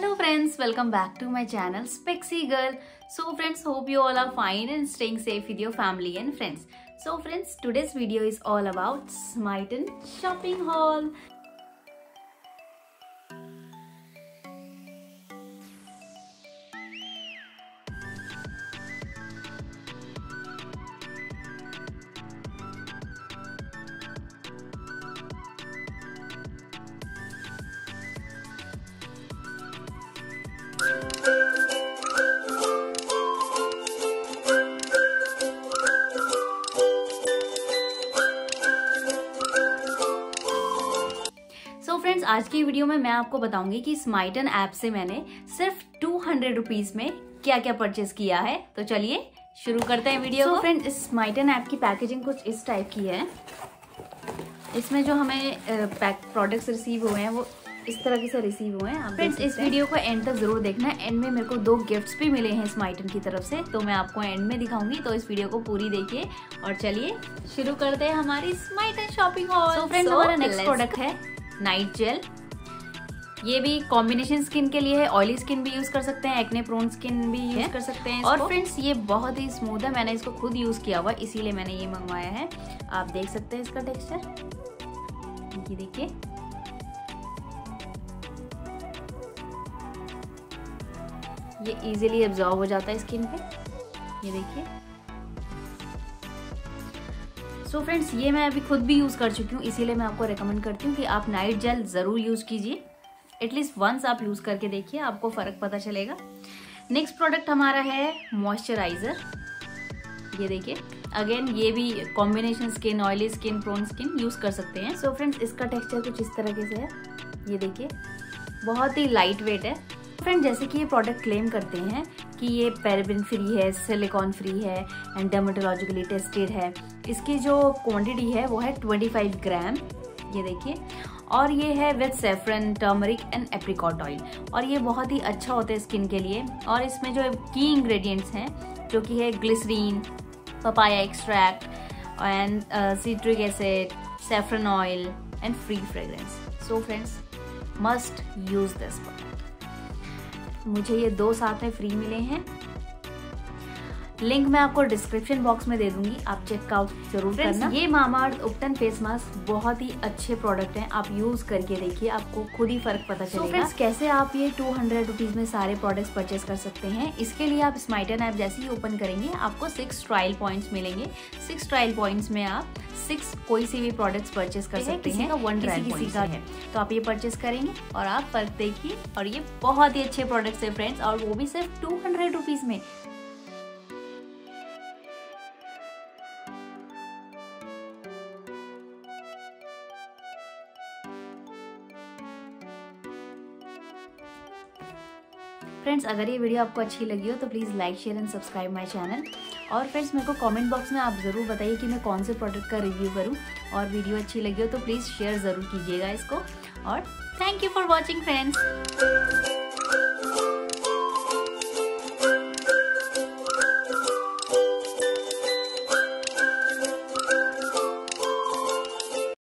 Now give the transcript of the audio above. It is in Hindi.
Hello friends, welcome back to my channel Spexy Girl. So friends, hope you all are fine and staying safe with your family and friends. So friends, today's video is all about Smitten shopping haul. So friends, आज की वीडियो में मैं आपको बताऊंगी कि स्माइटन ऐप से मैंने सिर्फ 200 रुपीज में क्या क्या परचेज किया है। तो चलिए शुरू करते हैं वीडियो को। फ्रेंड्स, इस स्माइटन ऐप की पैकेजिंग कुछ इस टाइप की है। इसमें जो हमें प्रोडक्ट्स रिसीव हुए हैं वो इस तरह से रिसीव हुए हैं। फ्रेंड्स, इस वीडियो को एंड तक जरूर देखना। एंड में मेरे को 2 गिफ्ट्स भी मिले हैं स्माइटन की तरफ से, तो मैं आपको एंड में दिखाऊंगी। तो इस वीडियो को पूरी देखिए और चलिए शुरू करते हैं हमारी स्माइटन शॉपिंग हॉल। तो फ्रेंड्स, हमारा नेक्स्ट प्रोडक्ट है नाइट जेल। ये भी कॉम्बिनेशन स्किन के लिए है। ऑयली स्किन भी यूज कर सकते हैं, एक्ने प्रोन स्किन भी यूज कर सकते हैं। और फ्रेंड्स, ये बहुत ही स्मूथ है। मैंने इसको खुद यूज किया हुआ, इसीलिए मैंने ये मंगवाया है। आप देख सकते हैं इसका टेक्सचर, ये देखिए। ये इजीली एब्जॉर्ब हो जाता है स्किन पे, ये देखिए। सो फ्रेंड्स, ये मैं अभी खुद भी यूज कर चुकी हूँ, इसीलिए मैं आपको रेकमेंड करती हूँ कि आप नाइट जेल जरूर यूज कीजिए। एटलीस्ट वंस आप यूज करके देखिए, आपको फर्क पता चलेगा। नेक्स्ट प्रोडक्ट हमारा है मॉइस्चराइजर। ये देखिए, अगेन ये भी combination skin, oily skin, prone skin use कर सकते हैं। सो फ्रेंड्स, इसका टेक्सचर कुछ इस तरीके से है, ये देखिए। बहुत ही लाइट वेट है। फ्रेंड, जैसे कि ये प्रोडक्ट क्लेम करते हैं कि ये पैराबेन फ्री है, सिलिकॉन फ्री है एंड डर्मेटोलॉजिकली टेस्टेड है। इसकी जो क्वांटिटी है वो है 25 ग्राम, ये देखिए। और ये है with saffron, turmeric and apricot oil. और ये बहुत ही अच्छा होता है स्किन के लिए। और इसमें जो की इंग्रेडिएंट्स हैं जो कि है glycerine, papaya extract and citric acid, saffron oil and free fragrance. So friends, must use this product. मुझे ये 2 साथ में फ्री मिले हैं। लिंक मैं आपको डिस्क्रिप्शन बॉक्स में दे दूंगी, आप चेकआउट जरूर करना। ये मामाअर्थ उपटन फेस मास्क बहुत ही अच्छे प्रोडक्ट हैं, आप यूज करके देखिए, आपको खुद ही फर्क पता चलेगा। फ्रेंड्स, कैसे आप ये 200 रुपीज में सारे प्रोडक्ट्स परचेस कर सकते हैं, इसके लिए आप स्माइटन ऐप जैसे ही ओपन करेंगे आपको 6 ट्रायल पॉइंट्स मिलेंगे। 6 ट्रायल पॉइंट्स में आप 6 कोई सी भी प्रोडक्ट्स परचेस कर सकते हैं। 1 ट्रायल पॉइंट है, तो आप ये परचेस करेंगे और आप फर्क देखिए। और ये बहुत ही अच्छे प्रोडक्ट्स है फ्रेंड्स, और वो भी सिर्फ 200 रुपीज में। फ्रेंड्स, अगर ये वीडियो आपको अच्छी लगी हो तो please like, share and subscribe my channel. और फ्रेंड्स, मेरे को कमेंट बॉक्स में आप ज़रूर बताइए कि मैं कौन से प्रोडक्ट का रिव्यू करूं। और वीडियो अच्छी लगी हो तो प्लीज़ शेयर ज़रूर कीजिएगा इसको। और thank you for watching friends.